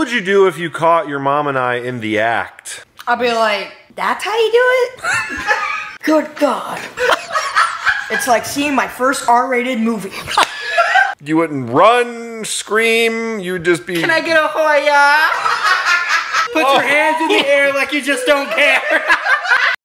would you do if you caught your mom and I in the act? I'll be like, that's how you do it? Good God. It's like seeing my first R-rated movie. You wouldn't run, scream, you'd just be... Can I get a Hoya? Put your hands in the air like you just don't care.